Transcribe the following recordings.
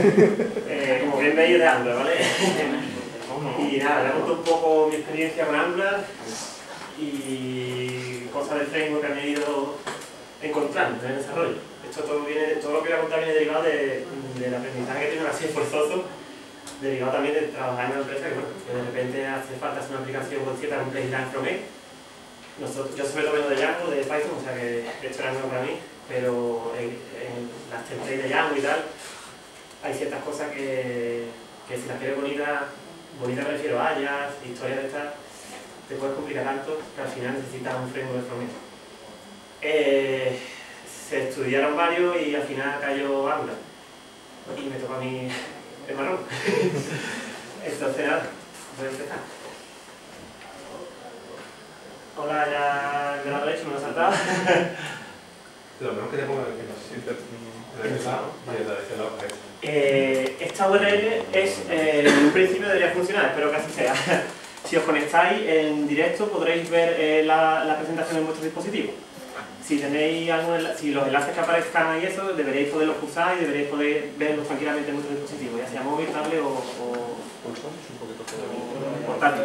Como bien veis, de Angular, ¿vale? Y nada, les cuento un poco mi experiencia con Angular y cosas del framework que me he ido encontrando en el desarrollo. Esto todo lo que voy a contar viene derivado del aprendizaje que tengo así esforzoso, derivado también de trabajar en una empresa que, bueno, que de repente hace falta hacer una aplicación con cierta complejidad en frontend. Yo sobre todo vengo de Django, de Python, o sea que esto era nuevo para mí, pero en las templates de Django y tal, hay ciertas cosas que si las quieres bonita me refiero a Ajax, historias de estas, te puedes complicar tanto que al final necesitas un framework de frontend. Se estudiaron varios y al final cayó Angular y me tocó a mí el marrón. Entonces nada, voy a empezar. Hola, ya me lo he hecho, me lo he saltado. Lo mejor que te pongan en los sitios de lado y de la objeto. Esta URL es, en un principio debería funcionar, espero que así sea. Si os conectáis en directo podréis ver la presentación en vuestro dispositivo. Si tenéis si los enlaces que aparezcan y eso, deberéis poderlos usar y deberéis poder verlos tranquilamente en vuestro dispositivo, ya sea móvil, tablet o portátil.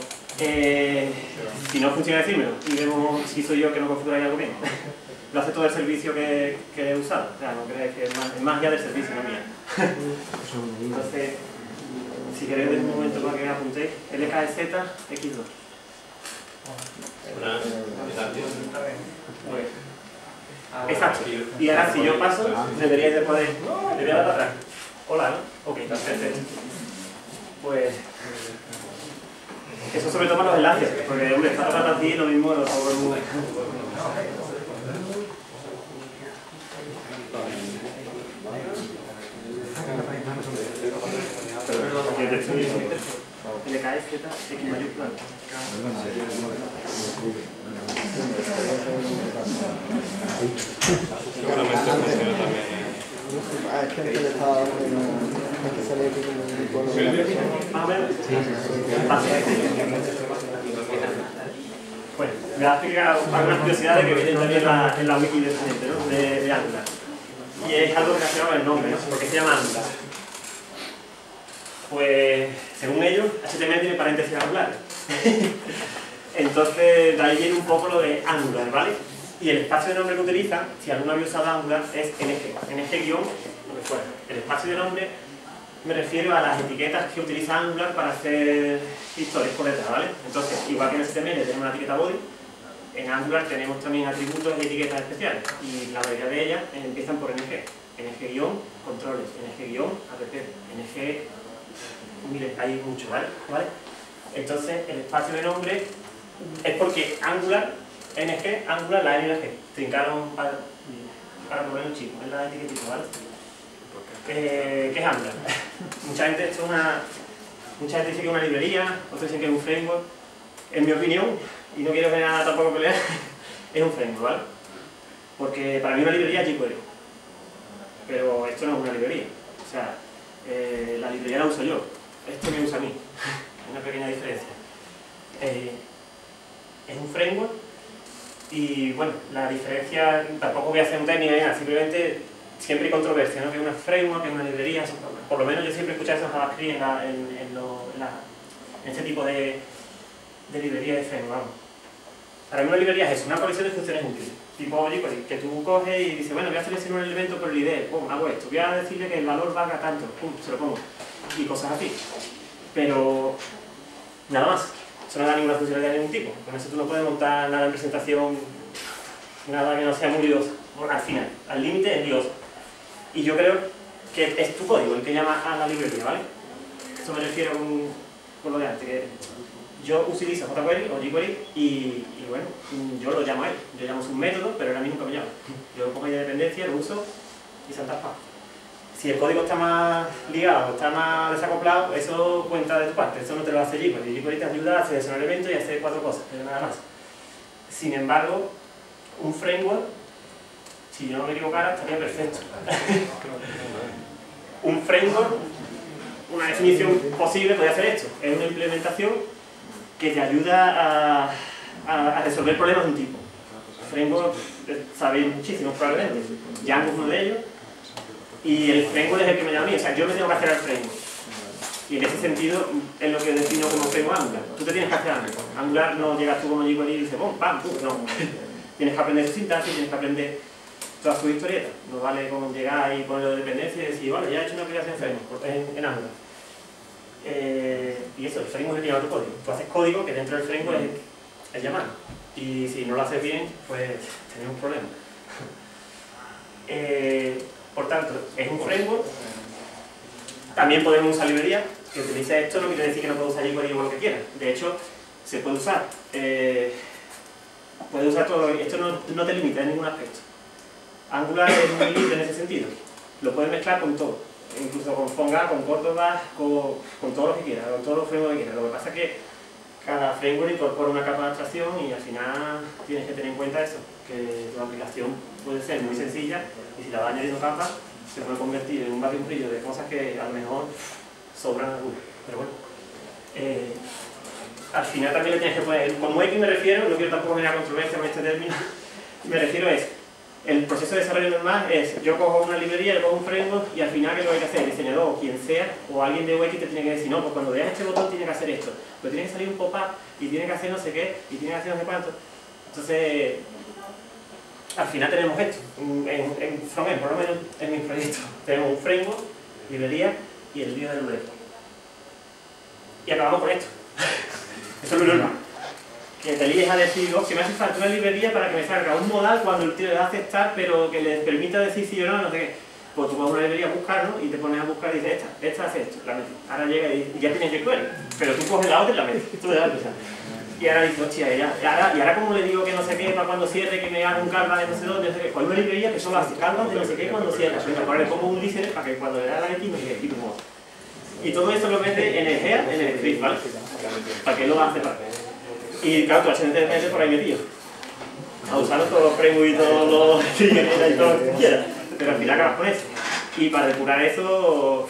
Si no funciona, decírmelo y vemos si soy yo que no configuráis algo bien. Lo hace todo el servicio que he usado, o sea, no creáis que es magia del servicio, no mía. Entonces, si queréis un momento para que apuntéis, LKZ X2. Exacto. Y ahora si yo paso, deberíais de poder... Le voy a dar para atrás. Hola, ¿no? Ok, perfecto. Pues... Eso sobre todo para los enlaces, porque hombre, está tratando así lo mismo lo hago muy... LKZ X mayúscula. Seguramente funciona también. Hay gente que está dando que sale aquí como un icono. A ver. Bueno, me va a explicar algunas curiosidades que vienen también en la wiki de gente, ¿no? de Angular. Y es algo relacionado con el nombre, ¿no? ¿Por qué se llama Angular? Pues, según ellos, HTML tiene paréntesis angulares. Entonces, de ahí viene un poco lo de Angular, ¿vale? Y el espacio de nombre que utilizan, si alguno había usado Angular, es NG. NG- lo que fuera. El espacio de nombre me refiero a las etiquetas que utiliza Angular para hacer historias por detrás, ¿vale? Entonces, igual que en HTML tenemos una etiqueta body, en Angular tenemos también atributos y etiquetas especiales. Y la mayoría de ellas empiezan por NG. NG- controles, NG-app, NG... Miren, hay mucho, ¿vale? Entonces, el espacio de nombre es porque Angular, NG, Angular, la N y la G. Trincaron para poner un chico, es la etiquetita, ¿vale? ¿Qué es Angular? Mucha gente dice que es una librería, otros dicen que es un framework. En mi opinión, y no quiero que nada tampoco pelear, es un framework, ¿vale? Porque para mí una librería es jQuery. Pero esto no es una librería. O sea, la librería la uso yo. Esto me usa a mí. Hay una pequeña diferencia. Es un framework y bueno, la diferencia, tampoco voy a hacer un técnico ni nada, simplemente siempre hay controversia, ¿no? Que es una framework, que es una librería, por lo menos yo siempre escucho eso en JavaScript en este tipo de librería de framework, vamos. Para mí una librería es eso, una colección de funciones útiles, tipo jQuery, que tú coges y dices, bueno, voy a seleccionar un elemento por el ID, pum, hago esto, voy a decirle que el valor valga tanto, pum, se lo pongo, y cosas así. Pero nada más, eso no da ninguna funcionalidad de ningún tipo, con eso tú no puedes montar nada en presentación, nada que no sea muy lioso, al final, al límite es lioso. Y yo creo que es tu código el que llama a la librería, ¿vale? Eso me refiero con lo de antes, que yo utilizo jQuery o jQuery y bueno, yo lo llamo a él. Yo llamo su método, pero él a mí nunca me llama. Yo lo pongo ahí de dependencia, lo uso y saltas para. Si el código está más ligado, está más desacoplado, eso cuenta de tu parte, eso no te lo hace jQuery. jQuery te ayuda a seleccionar elementos y a hacer 4 cosas, pero nada más. Sin embargo, un framework, si yo no me equivocara, estaría perfecto. Un framework, una definición posible podría ser esto. Es una implementación que te ayuda a resolver problemas de un tipo. Framework, sabéis muchísimos probablemente. Django es uno de ellos. Y el framework es el que me llama a mí, o sea, yo me tengo que hacer al framework. Y en ese sentido es lo que defino como framework Angular. Tú te tienes que hacer Angular. Angular no llegas tú como jQuery y dices, ¡pum, pam, pum! No. Tienes que aprender su sintaxis, tienes que aprender toda su historieta. No vale como llegar y ponerlo de dependencia y decir, vale, ya he hecho una aplicación framework en Angular. Y eso, el framework es llevar tu código. Tú haces código que dentro del framework es llamar. Y si no lo haces bien, pues tenés un problema. Por tanto, es un framework. También podemos usar librerías. Que utilice esto no quiere decir que no puedo usar jQuery o lo que quiera. De hecho, se puede usar. Puede usar todo. Esto no te limita en ningún aspecto. Angular es muy libre en ese sentido. Lo puedes mezclar con todo. Incluso con Fonga, con Córdoba, con todo lo que quieras, con todos los frameworks que quieras. Lo que pasa es que cada framework incorpora una capa de abstracción y al final tienes que tener en cuenta eso, que tu aplicación puede ser muy sencilla y si la vas añadiendo capas se puede convertir en un batiburrillo de cosas que a lo mejor sobran algunas. Pero bueno, al final también le tienes que poner, como X me refiero, no quiero tampoco generar controversia con este término, me refiero a el proceso de desarrollo normal es, yo cojo una librería, yo cojo un framework y al final ¿qué es lo que hay que hacer? El diseñador o quien sea, o alguien de UX te tiene que decir, no, pues cuando veas este botón tiene que hacer esto, pero tiene que salir un pop-up y tiene que hacer no sé qué, y tiene que hacer no sé cuánto. Entonces, al final tenemos esto, en frontend, por lo menos en mis proyectos, tenemos un framework, librería y el lío del URL. Y acabamos con esto. Eso es lo normal. Que te líes a decir, oh, si me hace falta una librería para que me salga un modal cuando el tío le da a aceptar, pero que le permita decir sí o no, no sé qué. Pues tú vas a una librería a buscar, ¿no? Y te pones a buscar y dices, esta hace esto, la metes. Ahora llega y ya tienes jQuery, pero tú coges la otra y la metes. Esto le da empezar. Y ahora dices, hostia, y ahora como le digo que no sé qué, para cuando cierre, que me haga un carga de no sé dónde, no sé qué. Pues hay una librería que solo hace cargas de no sé qué cuando cierra. Pero ponerle como un listener para que cuando le da la X no sé qué, y tu modo. Y todo esto lo metes en el head, en el script, ¿vale? Para que lo hace para. Y claro, tú HTML por ahí metido. A usar todos los frameworks y todos los figuras y todo lo que quieras. Pero al final acabas con eso. Y para depurar eso.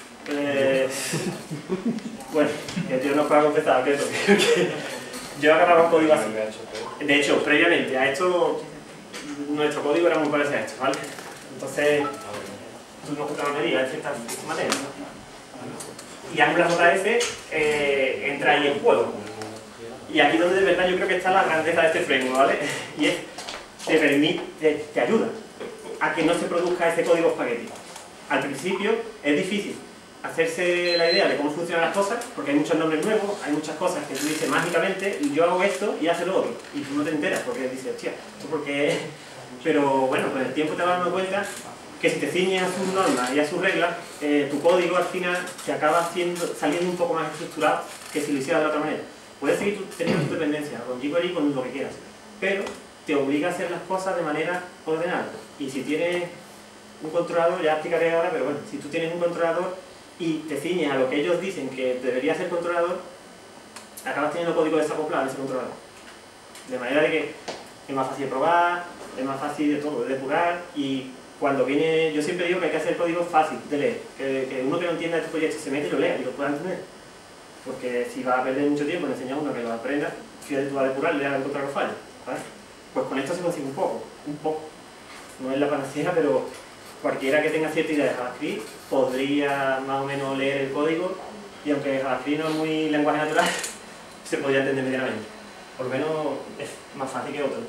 Bueno, que yo no puedo confesar que yo acababa con código así. De hecho, previamente a esto, nuestro código era muy parecido a esto, ¿vale? Entonces, tú no juntas medidas en ciertas maneras. Y AngularJS entra ahí en juego. Y aquí donde de verdad yo creo que está la grandeza de este framework, ¿vale? Y es, te ayuda a que no se produzca ese código espagueti. Al principio es difícil hacerse la idea de cómo funcionan las cosas, porque hay muchos nombres nuevos, hay muchas cosas que tú dices mágicamente, yo hago esto y hace lo otro. Y tú no te enteras porque dices, hostia, ¿esto por qué? Pero bueno, con el tiempo te vas dando cuenta que si te ciñes a sus normas y a sus reglas, tu código al final se acaba saliendo un poco más estructurado que si lo hicieras de otra manera. Puedes seguir teniendo tu dependencia con jQuery, con lo que quieras, pero te obliga a hacer las cosas de manera ordenada. Y si tienes un controlador, ya explicaré ahora, pero bueno, si tú tienes un controlador y te ciñes a lo que ellos dicen que debería ser controlador, acabas teniendo código desacoplado en ese controlador. De manera de que es más fácil de probar, es más fácil de todo, de depurar, y cuando viene, yo siempre digo que hay que hacer código fácil de leer, que uno que no entienda este proyecto se mete y lo lea y lo pueda entender. Porque si vas a perder mucho tiempo en enseñar a uno que lo aprenda, fíjate tú a depurar y le vas a encontrar los fallos, ¿vale? Pues con esto se consigue un poco. No es la panacea, pero cualquiera que tenga cierta idea de JavaScript podría más o menos leer el código, y aunque JavaScript no es muy lenguaje natural, se podría entender medianamente. Por lo menos es más fácil que otro.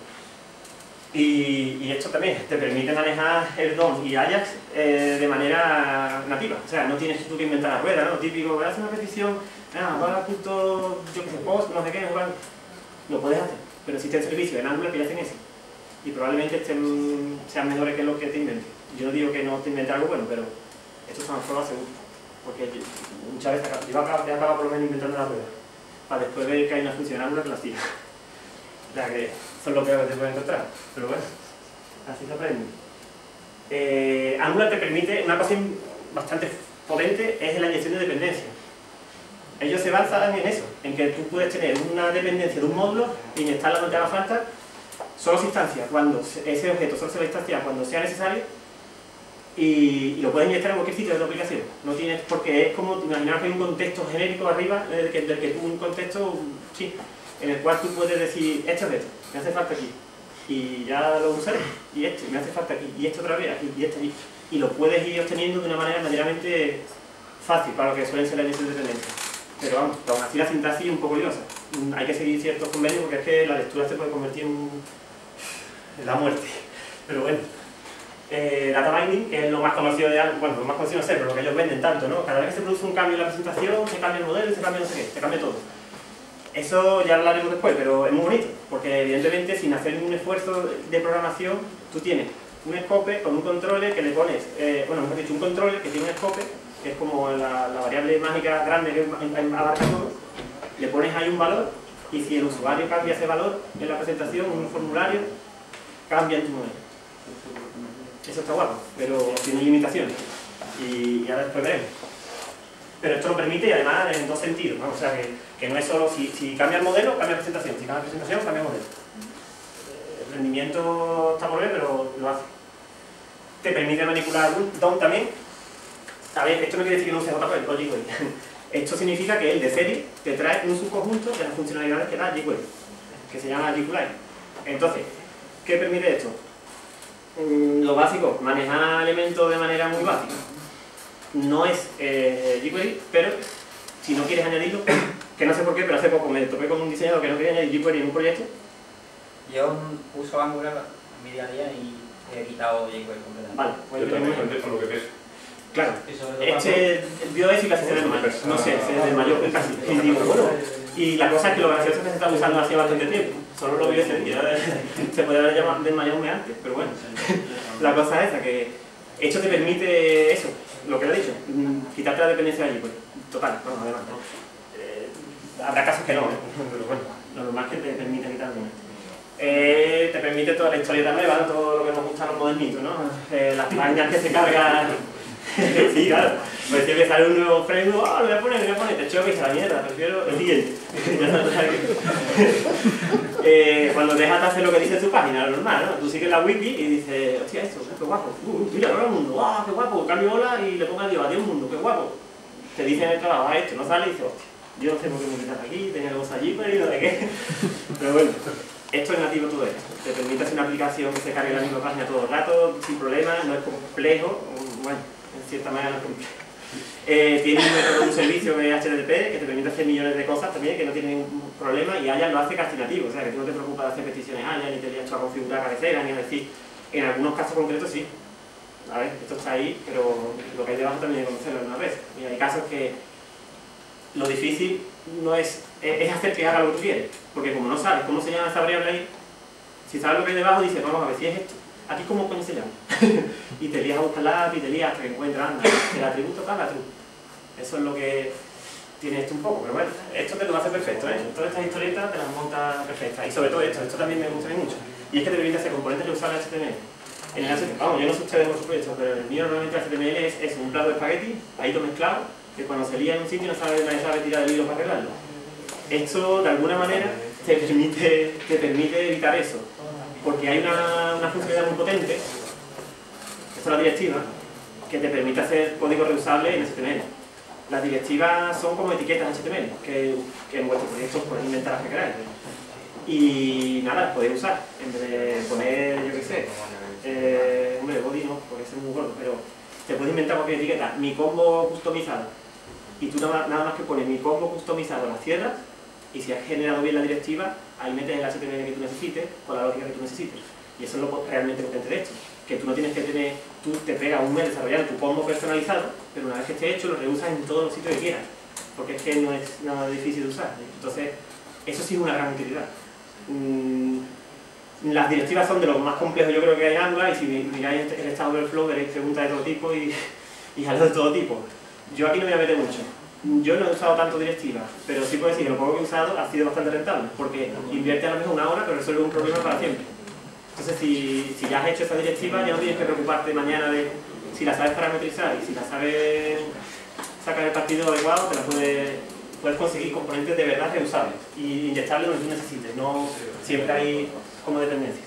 Y esto también te permite manejar el DOM y Ajax de manera nativa. O sea, no tienes tú que inventar la rueda, ¿no? Típico, voy a hacer una petición, va a punto, yo que sé, post, no sé qué, lo puedes hacer. Pero existen servicios en Angular que ya hacen eso. Y probablemente sean mejores que los que te inventes. Yo no digo que no te inventes algo bueno, pero estos son las pruebas seguras. Porque muchas veces yo acabo por lo menos inventando la rueda, para después ver que hay una función Angular que la siga. O sea que son lo peor que te pueden encontrar, pero bueno, así se aprende. Angular te permite, una cosa bastante potente es la inyección de dependencia. Ellos se basan en eso, en que tú puedes tener una dependencia de un módulo e inyectarla donde te haga falta, solo se instancia cuando ese objeto solo se va a instanciar cuando sea necesario, y lo puedes inyectar en cualquier sitio de tu aplicación. No tienes, porque es como imaginar que hay un contexto genérico arriba, del que tú un contexto, sí, en el cual tú puedes decir, esto es esto, me hace falta aquí, y ya lo usaré, y esto, me hace falta aquí, y esto otra vez aquí, y esto allí. y lo puedes ir obteniendo de una manera medianamente fácil para lo que suelen ser las inyecciones de dependencia. Pero vamos, aún así la sintaxis es un poco liosa. Hay que seguir ciertos convenios porque es que la lectura se puede convertir en la muerte. Pero bueno. Data binding, que es lo más conocido de algo, bueno, lo más conocido no sé, pero lo que ellos venden tanto, ¿no? Cada vez que se produce un cambio en la presentación, se cambia el modelo y se cambia no sé qué, se cambia todo. Eso ya lo hablaremos después, pero es muy bonito, porque evidentemente sin hacer ningún esfuerzo de programación, tú tienes un scope con un controller que le pones, bueno, mejor dicho, un controller que tiene un scope, que es como la variable mágica grande que abarca todo, le pones ahí un valor, y si el usuario cambia ese valor en la presentación, en un formulario, cambia en tu modelo. Eso está guapo, pero tiene limitaciones. Y ahora después veremos. Pero esto lo permite y además en dos sentidos, ¿no? O sea que no es solo si cambia el modelo, cambia la presentación. Si cambia la presentación, cambia el modelo. El rendimiento está por ver, pero lo hace. Te permite manipular DOM también. A ver, esto no quiere decir que no use JQuery o jQuery. Esto significa que el de serie te trae un subconjunto de las funcionalidades que da jQuery, que se llama jQuery. Entonces, ¿qué permite esto? Lo básico, manejar elementos de manera muy básica. No es jQuery, pero si no quieres añadirlo, que no sé por qué, pero hace poco me topé con un diseñador que no quería añadir jQuery en un proyecto. Yo uso Angular en mi día a día y he quitado jQuery completamente. Vale, pues Yo también, por lo que ves. claro, vio eso y casi se desmayó. No sé, se desmayó casi. Y digo, bueno, y la cosa es que lo gracioso es que se está usando hace bastante tiempo. Solo lo vio ese día. Se podría haber desmayado un mes antes, pero bueno. La cosa es esa, que esto te permite eso, lo que le he dicho, quitarte la dependencia de jQuery. Total, bueno, además. Habrá casos que no, pero bueno, lo normal es que te permite quitarlo. Te permite toda la historieta nueva, todo lo que nos gustan los modernitos, ¿no? Las páginas que se cargan. Sí, claro. Pues siempre sale un nuevo framework, lo voy a poner, te choque y se la mierda, prefiero el siguiente. Cuando dejas de hacer lo que dice tu página, lo normal, ¿no? Tú sigues la wiki y dices, hostia, esto, qué guapo, mira, ahora el mundo, qué guapo, cambio hola y le pongo adiós mundo, qué guapo. Te dicen en el trabajo, esto, no sale y dices, hostia, yo no sé por qué me quitas aquí, tenía que usar allí, pero no sé qué. Pero bueno, esto es nativo todo esto. Te permite hacer una aplicación que se cargue en la misma página todo el rato, sin problemas, no es complejo, bueno, en cierta manera no es complejo. Tiene un servicio de HTTP que te permite hacer millones de cosas también, que no tiene ningún problema, y Ayan lo hace casi nativo, o sea que tú no te preocupas de hacer peticiones Ayan, ni te lías a configurar cabeceras, ni a decir, en algunos casos concretos sí. A ver, esto está ahí, pero lo que hay debajo también hay que conocerlo una vez. Y hay casos que lo difícil no es hacer que haga lo que tú quieres, porque como no sabes cómo se llama esa variable ahí, si sabes lo que hay debajo, dices, vamos a ver si es esto. Aquí cómo coño se llama. Y te lías a buscar la API, y te lías hasta que encuentras, anda, el atributo cada true. Eso es lo que tiene esto un poco, pero bueno, esto te lo hace perfecto, ¿eh? Todas estas historietas te las monta perfectas. Y sobre todo esto también me gusta mucho. Y es que te permite hacer componentes reusables HTML. En el HTML, vamos, yo no sé ustedes por supuesto, pero el mío normalmente HTML es un plato de espagueti, ahí todo mezclado, que cuando se lía en un sitio nadie sabe tirar el hilo para arreglarlo. Esto, de alguna manera, te permite evitar eso. Porque hay una funcionalidad muy potente, esta es la directiva, que te permite hacer código reusable en HTML. Las directivas son como etiquetas HTML, que en vuestros proyectos podéis inventar las que queráis. Y nada, las podéis usar, en vez de poner, yo qué sé, hombre, body no, porque es muy gordo, pero te puedes inventar cualquier etiqueta, mi combo customizado, y tú nada más que pones mi combo customizado, la cierras, y si has generado bien la directiva, ahí metes el HTML que tú necesites, con la lógica que tú necesites. Y eso es lo realmente potente de esto, que tú no tienes que tener, tú te pegas un mes desarrollando tu combo personalizado, pero una vez que esté hecho lo reusas en todos los sitios que quieras, porque es que no es nada difícil de usar. Entonces, eso sí es una gran utilidad. Las directivas son de los más complejos yo creo que hay en Angular, y si miráis el Stack Overflow veréis preguntas de todo tipo y algo de todo tipo. Yo aquí no me voy a meter mucho. Yo no he usado tanto directivas, pero sí puedo decir que lo poco que he usado ha sido bastante rentable, porque invierte a lo mejor una hora pero resuelve un problema para siempre. Entonces si ya has hecho esa directiva ya no tienes que preocuparte mañana de si la sabes parametrizar y si la sabes sacar el partido adecuado, te la puedes conseguir componentes de verdad reusables y inyectarle donde tú necesites, no siempre hay como dependencias.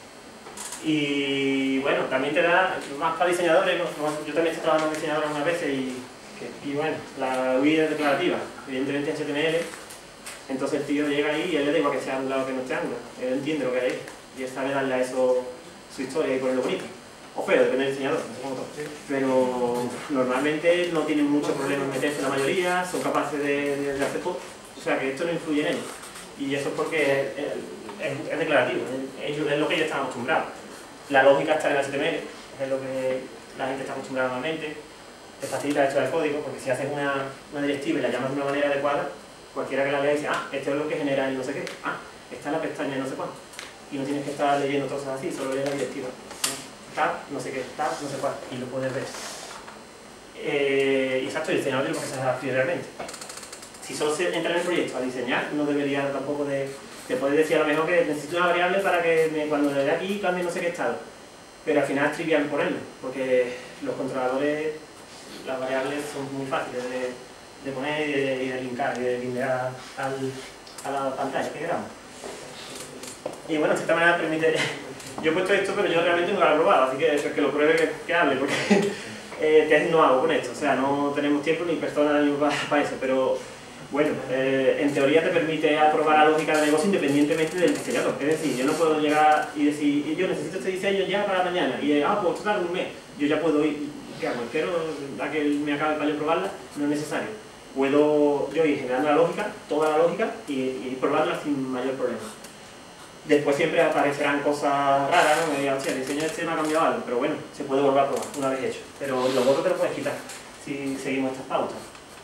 Y bueno, también te da más para diseñadores, yo también he trabajado con diseñadores unas veces y bueno, la UI es declarativa, evidentemente es HTML, entonces el tío llega ahí y él le da igual que sea Angular o que no esté Angular, él entiende lo que hay y él sabe darle a eso su historia y ponerlo bonito. o feo, depende del diseñador, pero normalmente no tienen muchos problemas en meterse la mayoría, son capaces de hacer todo, o sea que esto no influye en ellos. Y eso es porque es declarativo, es lo que ellos están acostumbrados. La lógica está en el HTML, es lo que la gente está acostumbrada normalmente. Te facilita esto del código, porque si haces una directiva y la llamas de una manera adecuada, cualquiera que la lea dice, ah, esto es lo que genera el no sé qué, ah, esta es la pestaña de no sé cuánto. Y no tienes que estar leyendo cosas así, solo lees la directiva. Tab, no sé qué, tab, no sé cuál, y lo puedes ver. Exacto, el diseñador tiene que pensar así realmente. Si solo se entra en el proyecto a diseñar, no debería tampoco de... Te puedes decir a lo mejor que necesito una variable para que cuando le dé aquí cambie no sé qué estado. Pero al final es trivial ponerlo, porque los controladores, las variables son muy fáciles de poner y de linkar, y de linkear a la pantalla que queramos. Y bueno, de esta manera permite... Yo he puesto esto, pero yo realmente nunca lo he probado, así que el que lo pruebe que hable, porque test no hago con esto, o sea, no tenemos tiempo ni personas ni para eso, pero bueno, en teoría te permite aprobar la lógica de negocio independientemente del diseñador. Es decir, yo no puedo llegar y decir, yo necesito este diseño ya para mañana, y pues tarda un mes, yo ya puedo ir, ¿qué hago? Espero a que me acabe para yo probarla, no es necesario. Puedo yo ir generando la lógica, toda la lógica, y probarla sin mayor problema. Después siempre aparecerán cosas raras, ¿no? Me digan, el diseño este me ha cambiado algo, pero bueno, se puede volver a probar una vez hecho. Pero los otros te lo puedes quitar si seguimos estas pautas.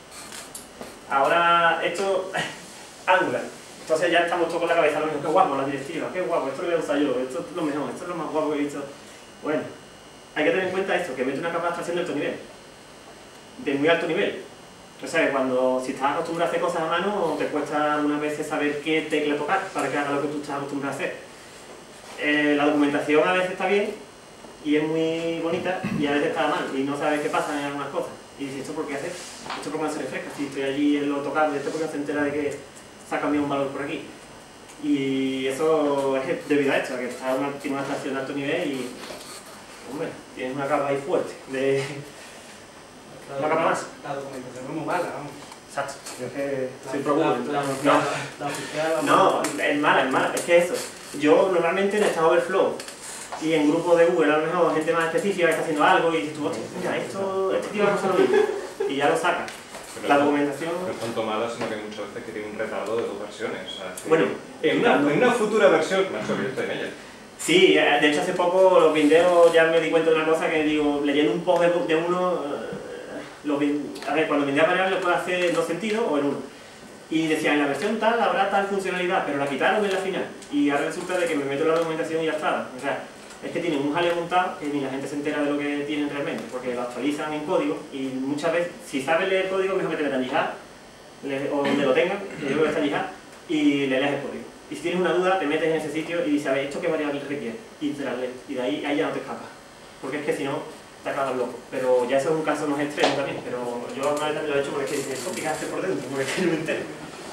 Ahora, esto, Angular. Entonces ya estamos todos con la cabeza, lo mismo, qué guapo la directiva, qué guapo, esto lo voy a usar yo, esto es lo mejor, esto es lo más guapo que he visto. Bueno, hay que tener en cuenta esto, que mete una capa de abstracción de alto nivel, de muy alto nivel. O sea, si estás acostumbrado a hacer cosas a mano, te cuesta algunas veces saber qué tecla tocar para que haga lo que tú estás acostumbrado a hacer. La documentación a veces está bien y es muy bonita, y a veces está mal y no sabes qué pasa en algunas cosas. Y dices, ¿esto por qué hace? ¿Esto por qué no se refresca? Si estoy allí en lo tocable, ¿esto por qué no se entera de que se ha cambiado un valor por aquí? Y eso es debido a esto, a que tiene una abstracción de alto nivel y, hombre, tienes una capa ahí fuerte de... Una capa más. La documentación es muy mala, vamos. Exacto, yo es que soy pro Google, no, es mala, es que eso. Yo normalmente en Stack Overflow y en grupos de Google, a lo mejor gente más específica que está haciendo algo y dices tú, hostia, mira, este tío va a hacer lo mismo, y ya lo saca. La documentación... No es tanto mala, sino que muchas veces que tiene un retardo de 2 versiones. O sea, bueno, en una futura versión, más que yo estoy en ella. Sí, de hecho hace poco los vindeos ya me di cuenta de una cosa que digo, leyendo un post de uno, a ver, cuando vindea variable lo puede hacer en 2 sentidos o en uno. Y decía, en la versión tal habrá tal funcionalidad, pero la quitaron en la final. Y ahora resulta de que me meto en la documentación y ya está. O sea, es que tienen un jaleo montado que ni la gente se entera de lo que tienen realmente, porque lo actualizan en código y muchas veces, si sabes leer código, mejor que te metas en Jihad, o donde lo tengan, que yo creo que está en Jihad, y le lees el código. Y si tienes una duda, te metes en ese sitio y dices, a ver, ¿esto qué variable requiere? Y te la lees. Y de ahí ya no te escapas. Porque es que si no, te acabas loco. Pero ya eso es un caso más extremo también. Pero yo alguna vez también lo he hecho porque es que dices, esto picaste por dentro, porque es que no me entero.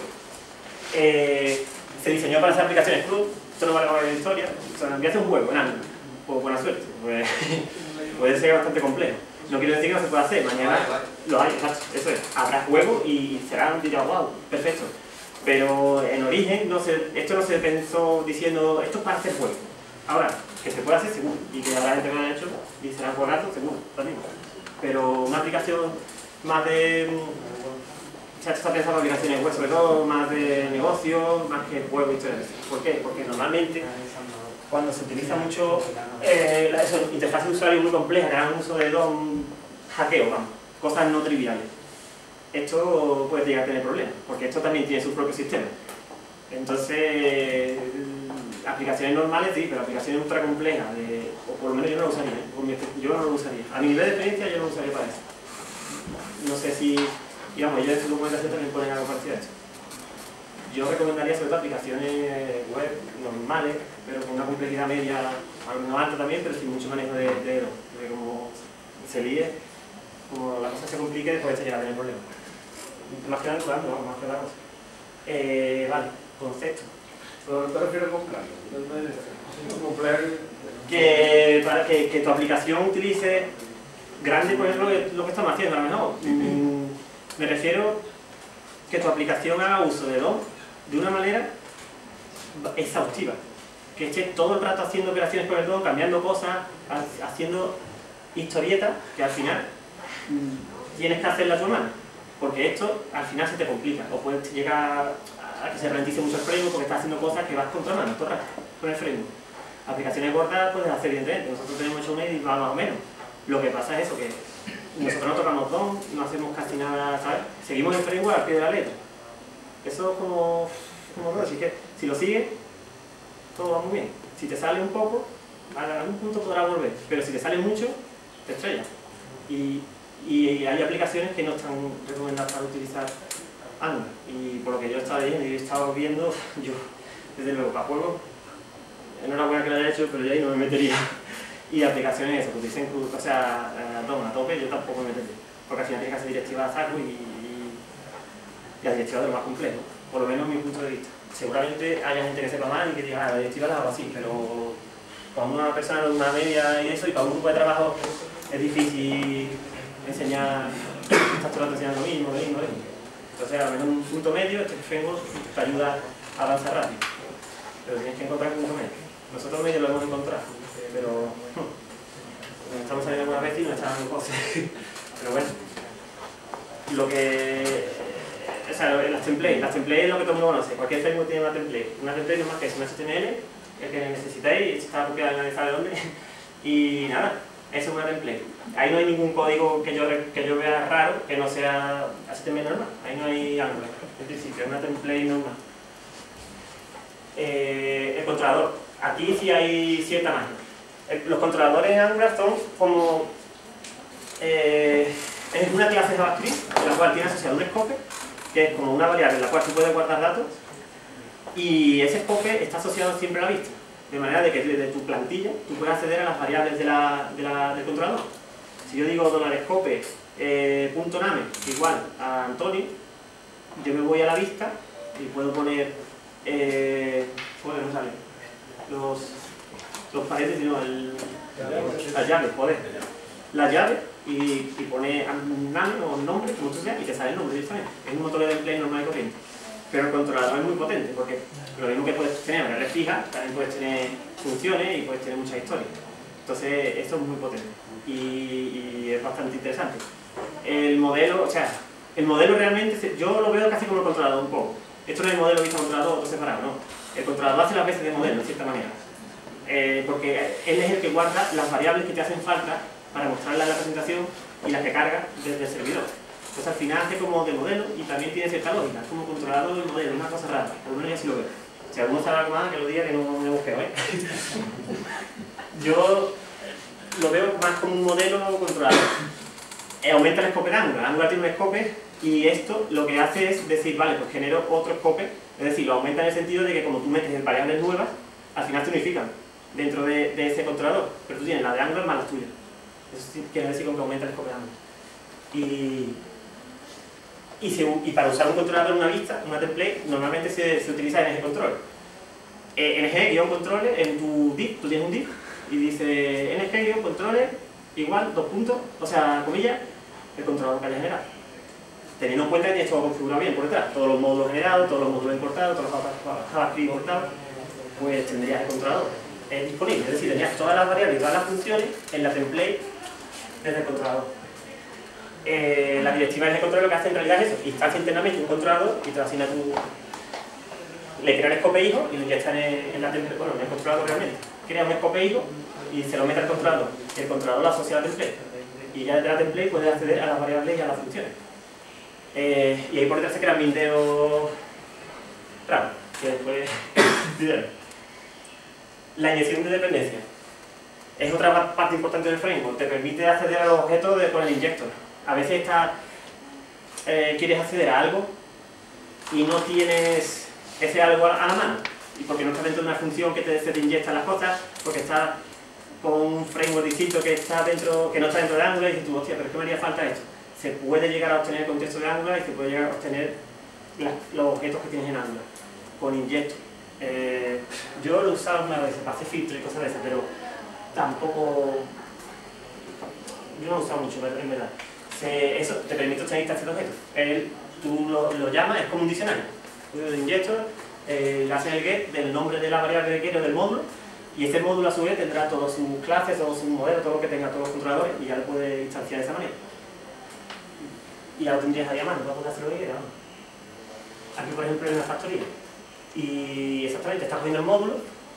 Se diseñó para hacer aplicaciones CRUD. Esto no vale la historia. O sea, envías un juego en Angular. Pues buena suerte. Pues, puede ser bastante complejo. No quiero decir que no se pueda hacer. Mañana lo hay, exacto. Eso es. Habrá juego y serán, dirá, wow, perfecto. Pero en origen esto no se pensó diciendo esto es para hacer juego. Ahora, que se puede hacer seguro, y que habrá gente que lo ha hecho y será juegazo seguro también. Pero una aplicación más de... Se ha hecho pensando en aplicaciones web, sobre todo más de negocio, más que juego y historias. ¿Por qué? Porque normalmente cuando se utiliza mucho interfaz de usuario muy compleja, que hagan uso de dos hackeos, vamos, cosas no triviales. Esto puede llegar a tener problemas, porque esto también tiene su propio sistema. Entonces, aplicaciones normales sí, pero aplicaciones ultra complejas, o por lo menos yo no lo usaría, yo no lo usaría. A mi nivel de experiencia yo no lo usaría para eso. No sé si, digamos, ellos en su documentación también ponen algo parecido a esto. Yo recomendaría sobre todo aplicaciones web normales, pero con una complejidad media, algo menos alta también, pero sin mucho manejo de error, porque como se líe, como la cosa se complique, después se llega a tener problemas. Más que nada jugando, vamos, más que otra cosa. Vale, concepto. ¿Pero te refieres a comprar? Para que tu aplicación utilice grande, por ejemplo, lo que estamos haciendo, a lo mejor. Me refiero que tu aplicación haga uso de DOM de una manera exhaustiva. que estés todo el rato haciendo operaciones con el DOM, cambiando cosas, haciendo historietas, que al final tienes que hacerla a tu mano, porque esto al final se te complica, o puedes llegar a que se ralentice mucho el framework porque estás haciendo cosas que vas con tu mano, todo el rato, con el framework. Aplicaciones gordas puedes hacer evidentemente, nosotros tenemos hecho un edit más o menos. Lo que pasa es eso, que nosotros no tocamos DOM, no hacemos casi nada, ¿sabes? Seguimos el framework al pie de la letra. Eso es como todo, así que si lo sigues, todo va muy bien. Si te sale un poco, a algún punto podrás volver, pero si te sale mucho, te estrellas. Y hay aplicaciones que no están recomendadas para utilizar Angular. Y por lo que yo he estado leyendo y he estado viendo, yo, desde luego, para juegos, enhorabuena que lo haya hecho, pero yo ahí no me metería. Y aplicaciones eso, que dicen, o sea, DOM a tope, yo tampoco me metería. Porque al final tienes que hacer directiva a saco y la directiva de lo más complejo, por lo menos en mi punto de vista. Seguramente haya gente que sepa más y que diga, la directiva la hago así, pero para una persona de una media y eso, y para un grupo de trabajo es difícil enseñar, estás todo el rato enseñando lo mismo. Entonces, al menos un punto medio, este framework te ayuda a avanzar rápido, pero tienes que encontrar un punto medio. Nosotros medio lo hemos encontrado, pero estamos saliendo algunas veces y nos están dando cosas. Pero bueno, lo que... O sea, las templates es lo que todo el mundo conoce. Cualquier framework tiene una template. Una template no es más que es un HTML, el que necesitáis, está copiado y nadie sabe dónde. Y nada, eso es una template. Ahí no hay ningún código que yo vea raro que no sea HTML normal. Ahí no hay Angular. En principio, es una template normal. El controlador. Aquí sí hay cierta magia. Los controladores en Angular son como... es una clase de JavaScript, en la cual tiene asociado un scope, que es como una variable en la cual tú puedes guardar datos, y ese scope está asociado siempre a la vista, de manera de que desde tu plantilla tú puedes acceder a las variables del controlador. Si yo digo $scope .name igual a Antonio, yo me voy a la vista y puedo poner joder, no sale los paréntesis, sino las llaves, joder, la llave y pone name o nombre, como tú seas, y te sale el nombre directamente. Es un motor de template normal y corriente. Pero el controlador es muy potente, porque lo mismo que puedes tener variables fijas, también puedes tener funciones y puedes tener muchas historias. Entonces, esto es muy potente y es bastante interesante. El modelo, o sea, el modelo realmente, yo lo veo casi como el controlador un poco. Esto no es el modelo visto controlador, otro separado, no. El controlador hace las veces de modelo, de cierta manera. Porque él es el que guarda las variables que te hacen falta para mostrarlas en la presentación y las que carga desde el servidor. Entonces al final hace como de modelo y también tiene cierta lógica, es como controlador del modelo, una cosa rara, por lo menos yo sí lo veo. Si alguno sabe algo más, que lo diga, que no me busqueo, ¿eh? Yo lo veo más como un modelo controlador. Aumenta el scope de Angular. Angular tiene un scope y esto lo que hace es decir, vale, pues genero otro scope, es decir, lo aumenta en el sentido de que como tú metes variables nuevas, al final te unifican dentro de ese controlador, pero tú tienes la de Angular más las tuyas. Eso quiere decir que aumenta el scope de Angular. Y para usar un controlador en una vista, una template, normalmente se utiliza ng-control. ng-control en tu div, tú tienes un div y dice ng-control igual, dos puntos, o sea, comillas, el controlador que haya generado. Teniendo en cuenta que esto va configurado bien por detrás, todos los módulos generados, todos los módulos importados, todos los JavaScript importados, pues tendrías el controlador disponible, es decir, tenías todas las variables y todas las funciones en la template desde el controlador. La directiva de control lo que hace en realidad es eso, instancia internamente un controlador y te lo asigna tu... Le crea un scope hijo y lo inyecta en la template, bueno, en el controlador realmente. Crea un scope hijo y se lo mete al controlador. Y el controlador lo asocia a la template. Y ya desde la template puedes acceder a las variables y a las funciones. Y ahí por detrás se crean mindeos raros, que después... La inyección de dependencia es otra parte importante del framework, te permite acceder a los objetos con el injector. A veces quieres acceder a algo y no tienes ese algo a la mano, y porque no estás dentro de una función que se te inyecta las cosas, porque estás con un framework distinto que no está dentro de Angular y dices tú, hostia, pero es que me haría falta esto. Se puede llegar a obtener el contexto de Angular y se puede llegar a obtener los objetos que tienes en Angular con injector. Yo lo he usado una vez para hacer filtros y cosas de esas, pero tampoco... Yo no lo he usado mucho, en verdad. Eso te permite obtener instancias de objetos. Tú lo llamas, es como un diccionario. Tú de injector, le hacen el get del nombre de la variable que quiere o del módulo, y este módulo a su vez tendrá todas sus clases, todos sus modelos, todo lo que tenga todos los controladores, y ya lo puede instanciar de esa manera. Y ya lo tendrías ahí a mano, vas a poder hacer lo que quieras. Aquí por ejemplo hay una factoría, y exactamente estás cogiendo el módulo,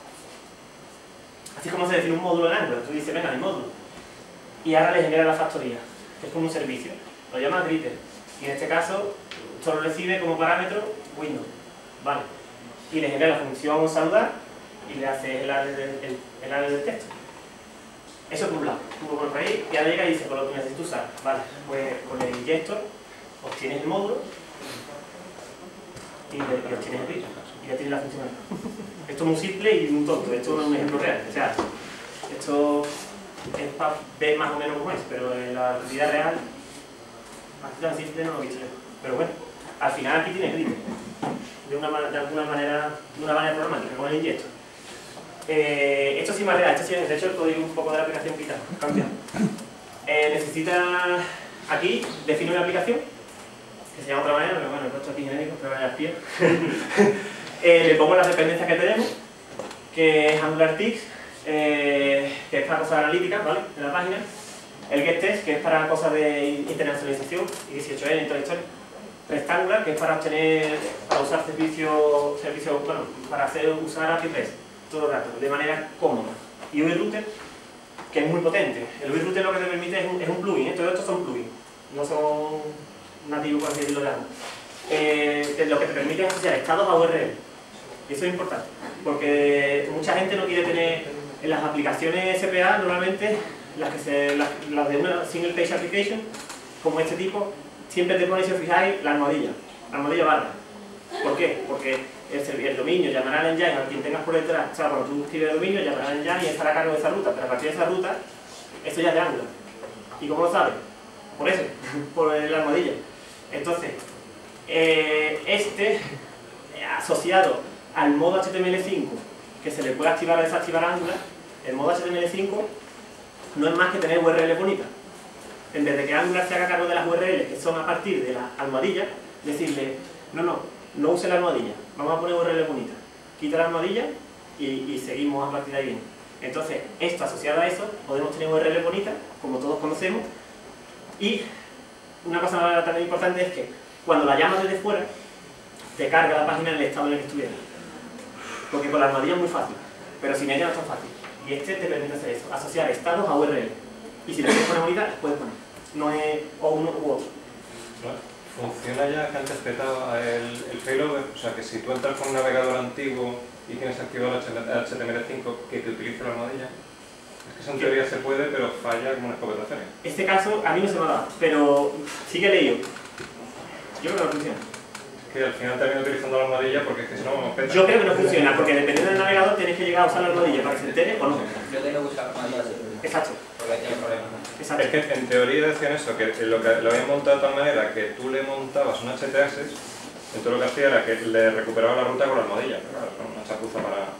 así como se define un módulo en Angular. Tú dices, venga, mi módulo, y ahora le genera la factoría, que es como un servicio, lo llama greeter, y en este caso solo recibe como parámetro Windows, ¿vale? Y le genera la función saludar y le hace el área del texto. Eso por un lado, tú lo pones por ahí y ahora llega y dice, por lo que necesito usar, vale, pues con el injector obtienes el módulo y obtienes el read, y ya tienes la función. Esto es muy simple y muy tonto, esto no es un ejemplo real, o sea, esto es para ver más o menos cómo es, pero en la vida real, así tan simple no lo he visto yo. Pero bueno, al final aquí tienes greeter, de alguna manera, de una manera programática, con el injector. Esto sí más real, esto sí, de hecho el código un poco de la aplicación quitado, cambiado. Necesita, aquí define una aplicación, que se llama de otra manera, pero bueno, he puesto aquí genérico, pero vaya pie. Le pongo las dependencias que tenemos, que es AngularText, que es para cosas analíticas, ¿vale? De la página. El getText, que es para cosas de internacionalización, y 18N y toda la historia. REST-Angular, que es para usar servicios, bueno, para usar API REST todo el rato, de manera cómoda. Y VRouter, que es muy potente. El VRouter lo que te permite es un plugin, todos estos son plugins, no son nativos, por así decirlo, de Angular. Lo que te permite es asociar estados a URL. Y eso es importante, porque mucha gente no quiere tener en las aplicaciones SPA, normalmente las de una single page application, como este tipo, siempre te pone, si os fijáis, la almohadilla barra. ¿Por qué? Porque el dominio llamará al engine a quien tengas por detrás, o sea, cuando tú escribes el dominio llamará al engine y estará a cargo de esa ruta, pero a partir de esa ruta, esto ya es de Angular. ¿Y cómo lo sabes? Por eso, por la almohadilla. Entonces, asociado al modo HTML5, que se le puede activar o desactivar a Angular, el modo HTML5 no es más que tener URL bonitas. En vez de que Angular se haga cargo de las URL que son a partir de la almohadilla, decirle, no use la almohadilla, vamos a poner URL bonita. Quita la almohadilla y seguimos a partir de ahí bien. Entonces, esto asociado a eso, podemos tener URL bonita, como todos conocemos, y una cosa también importante es que cuando la llamas desde fuera, te carga la página en el estado en el que estuviera. Porque con la almohadilla es muy fácil, pero sin ella no es tan fácil. Y este te permite hacer eso, asociar estados a URL. Y si le quieres poner bonita, les puedes poner. No es o uno u otro. ¿Funciona ya que antes petaba el payload? O sea, que si tú entras con un navegador antiguo y tienes activado el HTML5 que te utilice la almohadilla, es que eso en teoría se puede, pero falla como una escopeta feria. Este caso a mí no se me ha dado, pero sí que he leído. Yo creo que no funciona. Es que al final termino utilizando la almohadilla porque es que si no vamos peta. Yo creo que no funciona, porque dependiendo del navegador tienes que llegar a usar la almohadilla para que se entere o no. Yo tengo que usar la almohadilla. Exacto. Porque tiene problemas. Exacto. Es que en teoría decían eso, que lo habían montado de tal manera que tú le montabas un HTAccess, entonces lo que hacía era que le recuperaba la ruta con la almohadilla. Pero claro, es una chapuza para...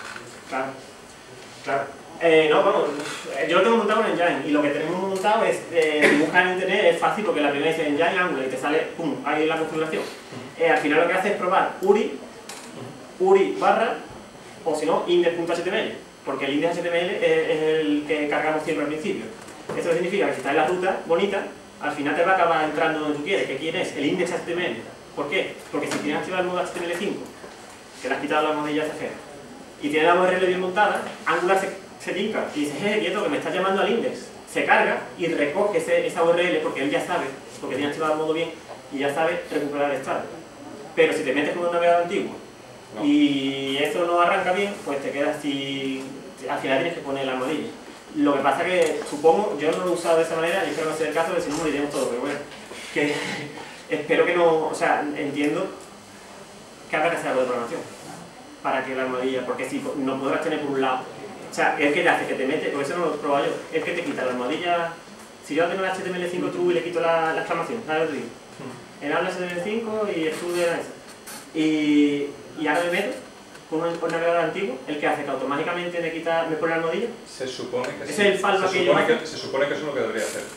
Claro. No, bueno, yo lo tengo montado en Engine y lo que tenemos montado es buscar en internet, es fácil porque la primera dice Engine Angular y te sale, pum, ahí la configuración. Al final lo que hace es probar URI barra o si no index.html, porque el index.html es el que cargamos siempre al principio. Eso significa que si está en la ruta bonita, al final te va a acabar entrando donde tú quieres, que quién es el index.html. ¿Por qué? Porque si tienes activado el modo HTML5, que le has quitado la almohadilla CG, y tiene la URL bien montada, Angular se linka y dice, quieto, que me estás llamando al index. Se carga y recoge esa URL porque él ya sabe, porque tiene activado el modo bien, y ya sabe recuperar el estado. Pero si te metes con un navegador antiguo y eso no arranca bien, pues te quedas así, al final tienes que poner la almohadilla. Lo que pasa que, supongo, yo no lo he usado de esa manera y espero no sea el caso, que si no moriremos todos, pero bueno, que espero que no, o sea, entiendo que habrá que hacer algo de programación para que la almohadilla, porque si no podrás tener por un lado, o sea, es que te hace que te mete, porque eso no lo he probado yo, es que te quita la almohadilla, si yo tengo el HTML5 true y le quito la exclamación, ¿sabes lo que digo? En habla HTML5 y estudio eso. Y ahora me meto con un navegador antiguo, el que hace que automáticamente me pone la almohadilla. Se supone que ese es el fallo que yo hago. Se supone que eso es lo que debería hacer.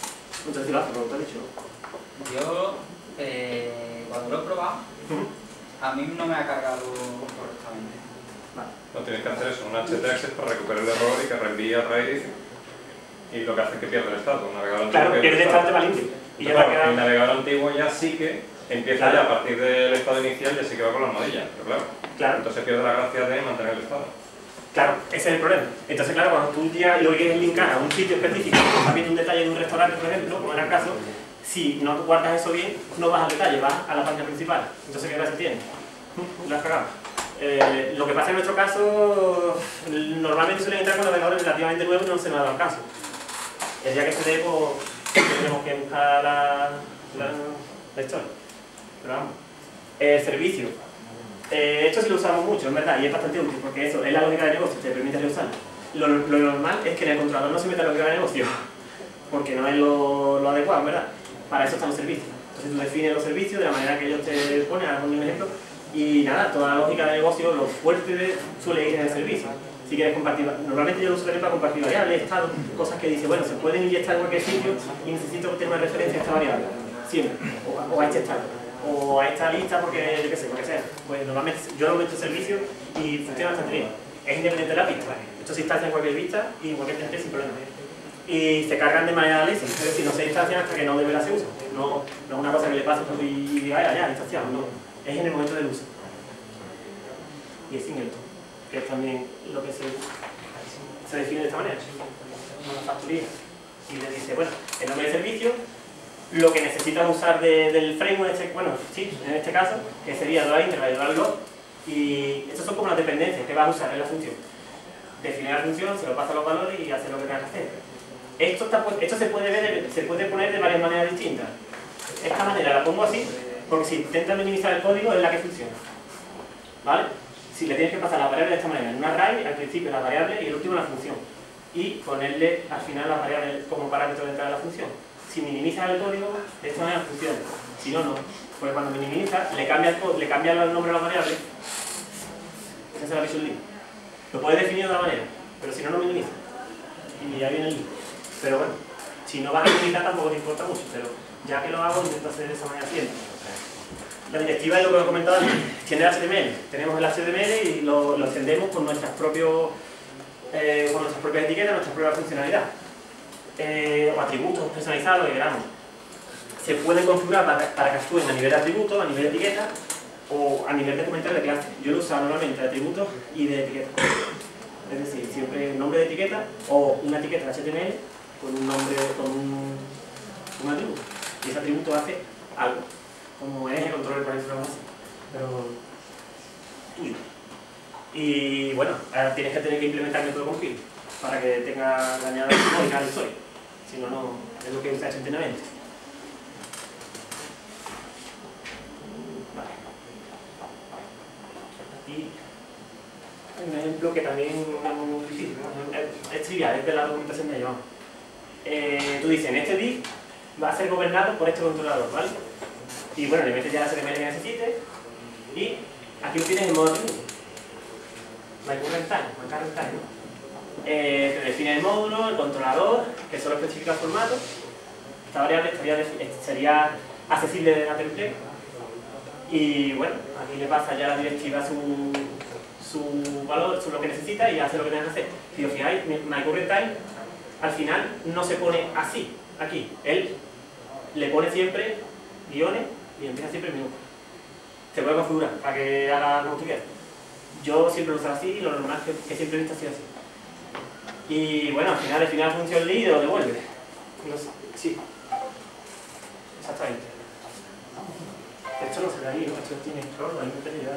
Entonces lo hace, como te he dicho. Yo, cuando lo he probado, A mí no me ha cargado correctamente. No, tienes que hacer eso, un htaccess para recuperar el error y que reenvíe a raíz, y lo que hace es que pierde el estado. Un navegador antiguo Claro, pierde el estado te va limpio. Y ya claro, te queda... el navegador antiguo ya sí que empieza ya a partir del estado inicial, ya sí que va con la almohadilla, pero claro. Entonces pierde la gracia de mantener el estado. Claro, ese es el problema. Entonces, claro, cuando tú ya lo quieres linkar a un sitio específico, estás viendo un detalle de un restaurante, por ejemplo, como era el caso, si no guardas eso bien, no vas al detalle, vas a la página principal. Entonces, ¿qué gracia tiene? Lo has cagado. Lo que pasa en nuestro caso, normalmente suelen entrar con navegadores relativamente nuevos y no se nos ha dado el caso. El día que se dé, pues tenemos que buscar la historia. Pero vamos. El servicio. Esto sí lo usamos mucho, en verdad, y es bastante útil, porque eso es la lógica de negocio, te permite reusarlo. Lo normal es que en el controlador no se meta la lógica de negocio, porque no es lo adecuado, en verdad. Para eso están los servicios. Entonces tú defines los servicios de la manera que ellos te ponen, hago un ejemplo, y nada, toda la lógica de negocio, lo fuerte suele ir en el servicio. Si quieres compartir, normalmente yo lo uso también para compartir variables, estado, cosas que dice, bueno, se pueden inyectar en cualquier sitio y necesito tener una referencia a esta variable, siempre, o a este estado. O a esta lista porque, yo qué sé, lo que sea. Pues normalmente yo lo meto en servicio y funciona bastante bien. Es independiente de la pista. Esto se instancia en cualquier vista y en cualquier gente sin problema. Y se cargan de manera lazy, es decir, no se instancian hasta que no de verdad se usa. No es una cosa que le pase y diga, ya, instanciado, no. Es en el momento del uso. Y es singleton, que es también lo que se define de esta manera. Una factoría. Y le dice, bueno, el nombre de servicio, lo que necesitas usar del framework, bueno, sí, en este caso, que sería dual integral y dual load, y estas son como las dependencias que vas a usar en la función. Definir la función, se lo pasa a los valores y hacer lo que tengas que hacer. Esto se puede poner de varias maneras distintas. Esta manera la pongo así, porque si intentas minimizar el código es la que funciona. ¿Vale? Si le tienes que pasar la variable de esta manera, en un array, al principio la variable y el último la función. Y ponerle al final la variable como parámetro de entrada a la función. Si minimizas el código, de esta manera funciona. Si no, no. Porque cuando minimizas, le cambia el nombre a la variable. Esa es la Visual Link. Lo puedes definir de otra manera, pero si no, no minimizas. Y ahí viene el link. Pero bueno, si no vas a minimizar tampoco te importa mucho, pero ya que lo hago, intento hacer de esa manera siempre. La directiva es lo que os he comentado antes. Tiene el HTML. Tenemos el HTML y lo extendemos con nuestras propias etiquetas, nuestra propia funcionalidad. O atributos personalizados, que queramos. Se pueden configurar para que actúen a nivel de atributos, a nivel de etiqueta o a nivel de comentario de clase. Yo lo uso normalmente de atributos y de etiqueta. Es decir, siempre nombre de etiqueta o una etiqueta de HTML con un nombre, con un atributo. Y ese atributo hace algo, como eje, control, por ejemplo, así, pero tuyo. Y bueno, ahora tienes que tener que implementar el método compile para que tenga la añada lógica a la historia. Si no, no es lo que se ha hecho internamente. Vale. Aquí hay un ejemplo que también es trivial, es de la documentación de ellos. Tú dices, en este div va a ser gobernado por este controlador, ¿vale? Y bueno, le metes ya la HTML que necesites y aquí lo tienes en modo atributo. MyCurrentTime, ¿no? Te define el módulo, el controlador, que solo especifica el formato. Esta variable sería accesible de la template. Y bueno, aquí le pasa ya la directiva su valor, lo que necesita y hace lo que tenga que hacer. Si os fijáis, MyCurrentTime al final no se pone así, aquí. Él le pone siempre guiones y empieza siempre el menú. Se puede configurar para que haga como tú quieras. Yo siempre lo uso así y lo normal es que siempre he visto así. Y bueno, al final la función lead lo devuelve. No sé. Sí. Exactamente. Esto no se ve ahí, ¿no? Esto tiene error, ahí me perdí.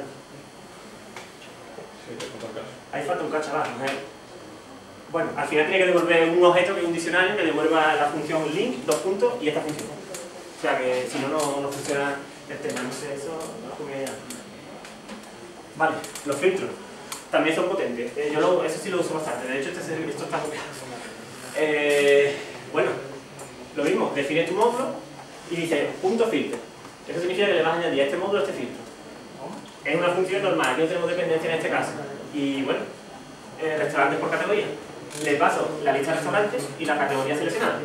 Sí, te falta un cacho. Ahí falta un cacho abajo. Bueno, al final tiene que devolver un objeto que es un diccionario que devuelva la función link, dos puntos y esta función. O sea que si no, no funciona el tema. No sé, eso no es como idea. Vale, los filtros también son potentes. Eso sí lo uso bastante. De hecho, esto está copiado. Bueno, lo mismo, define tu módulo y dice punto filtro. Eso significa que le vas a añadir a este módulo este filtro. Es una función normal, aquí no tenemos dependencia en este caso. Y bueno, restaurantes por categoría. Le paso la lista de restaurantes y la categoría seleccionada.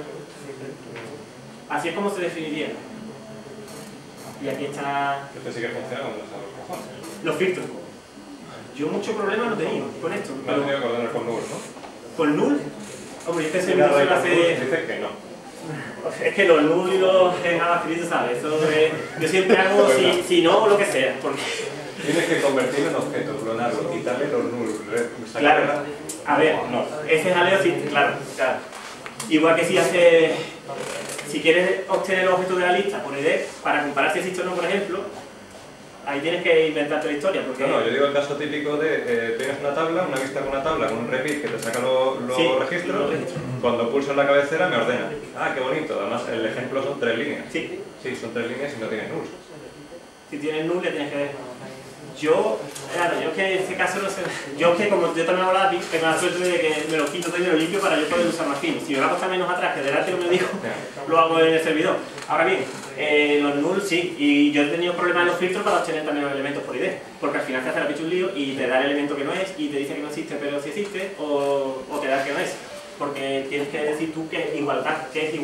Así es como se definiría. Y aquí está. Este sí que funciona cuando lo sabes. Los filtros. Yo mucho problema no he tenido con esto. No has tenido que ordenar con null, ¿no? ¿Con null? Hombre, este servidor suele hacer... Dice que no. Es que los null y los en JavaScript, ¿sabes? Eso es... Yo siempre hago si no, lo que sea. Porque... Tienes que convertirlo en objeto, clonarlo, quitarle los null. Claro. A ver, no. Ese jaleo sí, claro. Igual que si quieres obtener los objetos de la lista por ID, para comparar si existe o no, por ejemplo, ahí tienes que inventarte la historia. Porque... No, yo digo el caso típico de tienes una tabla, una lista con una tabla, con un repeat que te saca los registros. Cuando pulso en la cabecera me ordena. Ah, qué bonito. Además, el ejemplo son 3 líneas. Sí. Sí, son 3 líneas y no tienes null. Si tienes null, le tienes que... Yo es que en este caso no sé. Yo es que como yo también hago lápiz, tengo la suerte de que me lo quito todo y me lo limpio para yo poder usar más fino. Si me va a costar menos atrás que delante, no me lo digo, lo hago en el servidor. Ahora bien, los null sí, y yo he tenido problemas en los filtros para obtener también los elementos por ID, porque al final te hace la picha un lío y te da el elemento que no es, y te dice que no existe pero sí existe, o te da que no es, porque tienes que decir tú que es igualdad,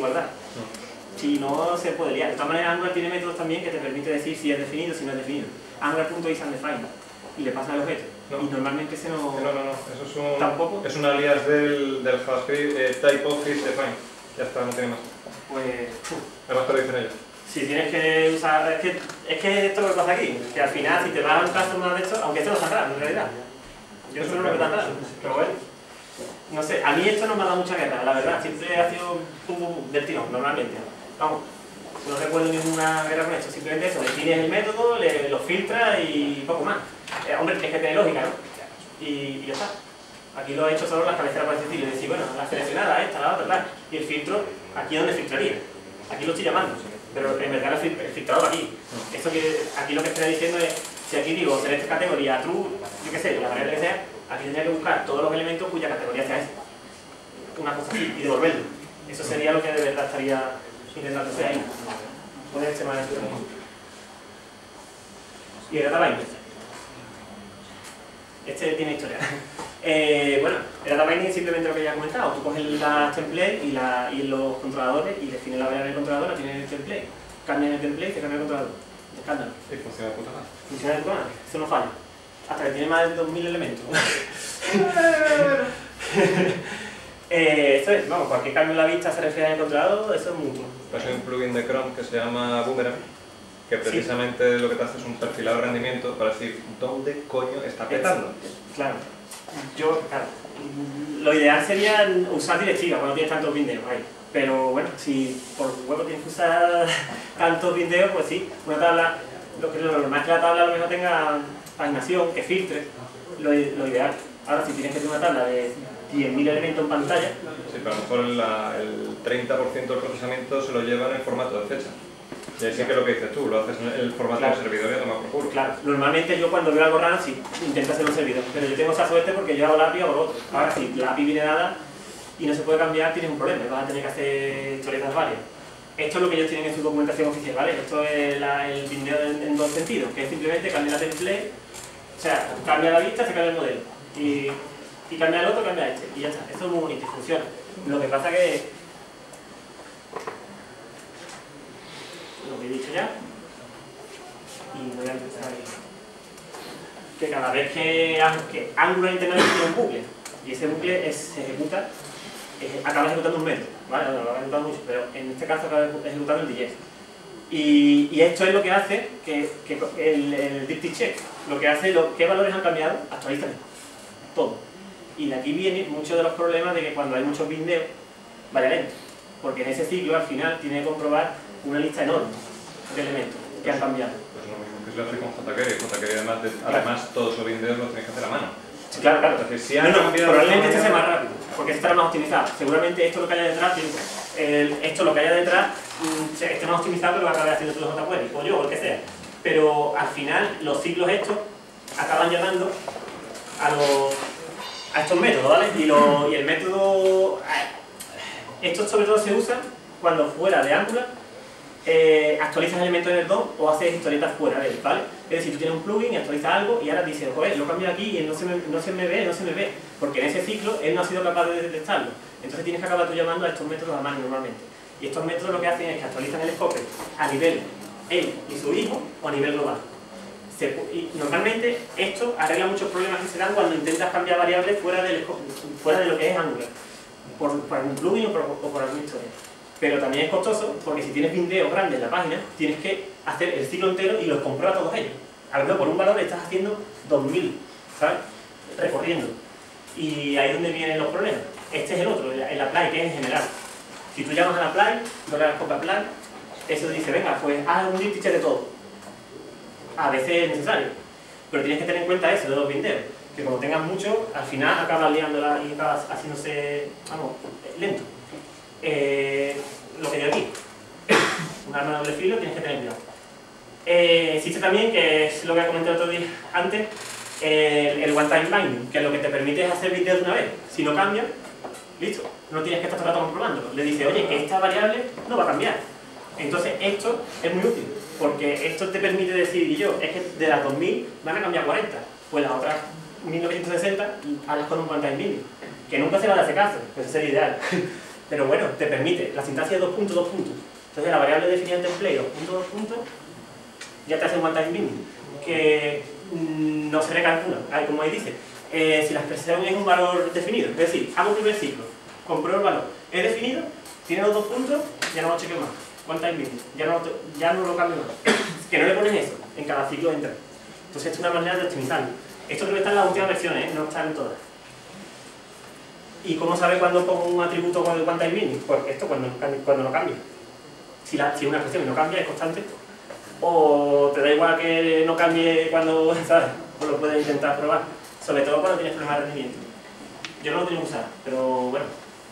Si no, se puede liar. De todas maneras, Angular tiene métodos también que te permite decir si es definido o si no es definido. Angular.isUndefined y le pasa el objeto. No. Y normalmente ese no... No, eso es un... ¿Tampoco? Es un alias del JavaScript type of is defined. Ya está, no tiene más. Pues... Además te lo dicen ellos. Si tienes que usar... Es que esto es lo que pasa aquí. Que al final, si te vas a un caso más de esto, aunque esto no está raro, en realidad. Yo esto no lo veo tan raro. Pero bueno. No sé, a mí esto no me ha dado mucha guerra, la verdad. Siempre ha sido pum, pum, pum, del tirón, normalmente. Vamos. No recuerdo ninguna guerra con esto, simplemente eso, defines el método, lo filtras y poco más. Hombre, tienes que tener lógica, ¿no? Y ya está. Aquí lo he hecho solo las cabeceras para decir, y decir, bueno, la seleccionada, esta, la otra, tal. Y el filtro, ¿aquí dónde filtraría? Aquí lo estoy llamando, pero en verdad el filtrador aquí. Esto que aquí lo que estoy diciendo es, si aquí digo select categoría true, yo qué sé, la variable que sea, aquí tendría que buscar todos los elementos cuya categoría sea esa. Una cosa así, y devolverlo. Eso sería lo que de verdad estaría intentando hacer ahí. Puede ser más dentro. Y el data binding. Este tiene historia. Bueno, el data binding es simplemente lo que ya he comentado. Tú coges las templates y los controladores y defines la variable del controlador, la tienes en el template. Cambias el template y te cambia el controlador. Escándalo. Y funciona de puta madre. Funciona de puta madre. Eso no falla. Hasta que tiene más de 2000 elementos. Esto es, vamos, cualquier cambio en la vista se refiere al controlador, eso es mutuo. Pues hay un plugin de Chrome que se llama Boomerang, que precisamente lo que te hace es un perfilado de rendimiento para decir dónde coño está petando. Claro. Lo ideal sería usar directiva cuando tienes tantos bindeos ahí. Pero bueno, si por huevo tienes que usar tantos bindeos, pues sí, una tabla, lo normal es que la tabla a lo mejor tenga paginación, que filtre, lo ideal. Ahora, si tienes que tener una tabla de 10.000 elementos en pantalla... Sí, pero a lo mejor el 30% del procesamiento se lo lleva en el formato de fecha. Y así que lo que dices tú, lo haces en el formato del servidor y a tomar por culo. Claro, normalmente yo cuando veo algo raro sí intento hacer un servidor, pero yo tengo esa suerte porque yo hago la API o otro. Ahora, si la API viene dada y no se puede cambiar, tienes un problema, vas a tener que hacer historietas varias. Esto es lo que ellos tienen en su documentación oficial, ¿vale? Esto es el bindeo en dos sentidos, que es simplemente cambiar la template, o sea, cambia la vista, se cambia el modelo. Y cambia el otro, cambia este. Y ya está. Esto es muy bonito y funciona. Lo que pasa que... Lo que he dicho ya. Y voy a empezar ahí. Que cada vez que Angular internamente tiene un bucle, y ese bucle se ejecuta, acaba ejecutando un método, ¿vale? No lo va ejecutando mucho, pero en este caso acaba ejecutando el digest. Y esto es lo que hace que el dipty check, lo que hace, qué valores han cambiado, actualízame. Todo. Y de aquí vienen muchos de los problemas de que cuando hay muchos bindeos, vaya lento. Porque en ese ciclo al final tiene que comprobar una lista enorme de elementos que han cambiado. Pues lo mismo que se lo hace con jQuery. jQuery además todos los bindeos los tienes que hacer a mano. Sí, claro, claro. Es decir, si probablemente este sea más rápido, porque este estará más optimizado. Seguramente esto lo que haya detrás, esto lo que haya detrás, esté más optimizado, pero lo va a acabar haciendo todo jQuery, o yo, o el que sea. Pero al final los ciclos estos acaban llamando a estos métodos, ¿vale? Y el método... Esto sobre todo se usa cuando fuera de Angular actualizas elementos en el DOM o haces historietas fuera de él, ¿vale? Es decir, tú tienes un plugin y actualizas algo y ahora dices, joder, lo cambio aquí y él no se me ve, porque en ese ciclo él no ha sido capaz de detectarlo. Entonces tienes que acabar tú llamando a estos métodos a mano normalmente. Y estos métodos lo que hacen es que actualizan el scope a nivel él y su hijo o a nivel global. Y normalmente esto arregla muchos problemas que se dan cuando intentas cambiar variables fuera de lo que es Angular, por algún plugin o por alguna historia. Pero también es costoso porque si tienes bindeos grandes en la página, tienes que hacer el ciclo entero y los comprueba todos ellos. A lo mejor por un valor estás haciendo 2000, ¿sabes? Recorriendo. Y ahí es donde vienen los problemas. Este es el otro, el apply, que es en general. Si tú llamas al apply, no le das copy apply, eso dice, venga, pues haz un dict de todo. A veces es necesario, pero tienes que tener en cuenta eso de los bindeos, que cuando tengas mucho, al final acabas liándola y acabas haciéndose, vamos, lento. Lo que digo aquí, un arma de doble filo, tienes que tener cuidado. Existe también, que es lo que he comentado otro día antes, el one-time binding, que es lo que te permite es hacer bindeos de una vez. Si no cambia, listo, no tienes que estar todo el rato comprobándolo. Le dice, oye, que esta variable no va a cambiar. Entonces esto es muy útil, porque esto te permite decir, y yo, es que de las 2000 van a cambiar 40, pues las otras 1960 hazlas con un one-time binding, que nunca se va a hacer caso, pues eso sería ideal. Pero bueno, te permite, la sintaxis de 2 puntos, 2 puntos. Entonces la variable definida en template, 2 puntos, 2 puntos, ya te hace un one-time binding, que no se recalcula, como ahí dice. Si la expresión es un valor definido, es decir, hago un primer ciclo, compruebo el valor, es definido, tiene los 2 puntos, ya no lo chequeo más. One-time binding, ya no lo cambio más. Que no le pones eso, en cada ciclo entra. Entonces esto es una manera de optimizarlo. Esto creo que está en las últimas versiones, no está en todas. ¿Y cómo sabe cuándo pongo un atributo con el one-time binding? Pues esto cuando no cambia. Si una expresión no cambia, es constante. O te da igual que no cambie cuando, ¿sabes? Pues lo puedes intentar probar. Sobre todo cuando tienes problemas de rendimiento. Yo no lo tengo que usar, pero bueno.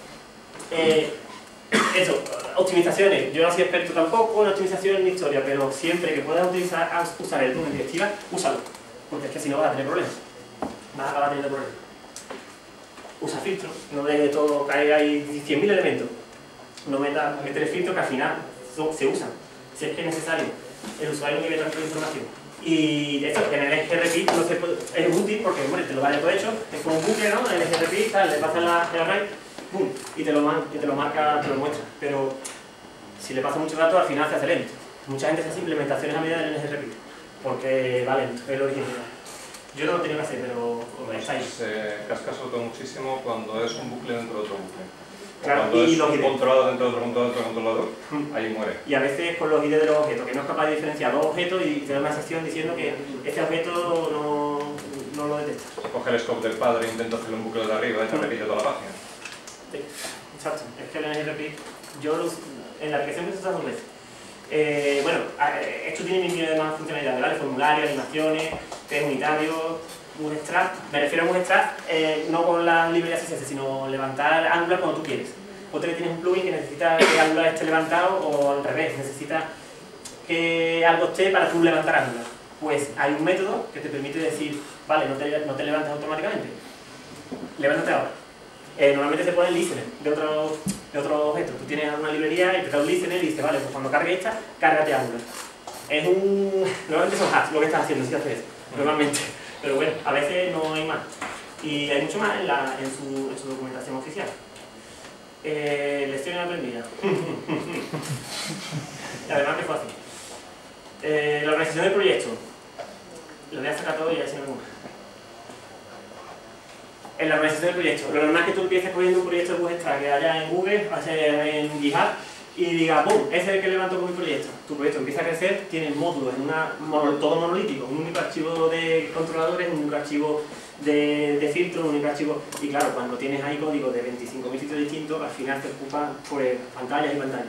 Eso, optimizaciones. Yo no soy experto tampoco en optimización ni historia, pero siempre que puedas usar el plugin de directiva, úsalo. Porque es que si no vas a tener problemas. Vas a acabar teniendo problemas. Usa filtros, no dejes todo caer ahí 100.000 elementos. No meter filtros que al final se usan, si es que es necesario. El usuario no quiere tanta información. Y esto, que en el grep no se puede, es útil porque bueno, te lo da de todo hecho, es como un bucle, ¿no? En el grep tal, le pasas el array, ¡pum! Y te lo marca, te lo muestra. Pero si le pasa mucho rato, al final se hace lento. Mucha gente se hace implementaciones a medida del grep porque va lento, es lo original. Yo no lo he tenido que hacer, pero está ahí. Se casca sobre todo muchísimo cuando es un bucle dentro de otro bucle. Claro, cuando y es un controlador dentro de otro controlador, ahí muere. Y a veces con los ID de los objetos, que no es capaz de diferenciar dos objetos y te da una sección diciendo que este objeto no lo detecta. Si coge el scope del padre e intenta hacerle un bucle de arriba y te repite toda la página. Sí, exacto. Es que el NGRP, yo en la aplicación que se usa 2 veces. Bueno, esto tiene mil de más funcionalidades, ¿vale? Formularios, animaciones, test unitarios, Bootstrap. Me refiero a Bootstrap no con las librerías CSS, sino levantar Angular cuando tú quieres. Otra que tienes un plugin que necesita que Angular esté levantado o al revés, necesita que algo esté para tú levantar Angular. Pues hay un método que te permite decir, vale, no te levantas automáticamente, levántate ahora. Normalmente se pone el listener de otro objeto. Tú tienes una librería y te da un listener y dice, vale, pues cuando cargue esta, cárgate Angular. Normalmente son hacks lo que estás haciendo si haces eso, normalmente. Pero bueno, a veces no hay más. Y hay mucho más en su documentación oficial. Lecciones aprendidas. Y además que fue así. La organización del proyecto. Lo voy a sacar todo y ya se me ocurre. En la organización del proyecto. Lo normal es que tú empieces cogiendo un proyecto de Bootstrap que haya en Google, en GitHub, y diga, ¡pum! Ese es el que levanto con mi proyecto. Tu proyecto empieza a crecer, tienes módulos en todo monolítico, un único archivo de controladores, un único archivo de filtros, un único archivo. Y claro, cuando tienes ahí código de 25.000 sitios distintos, al final te ocupa pues, pantallas y pantallas.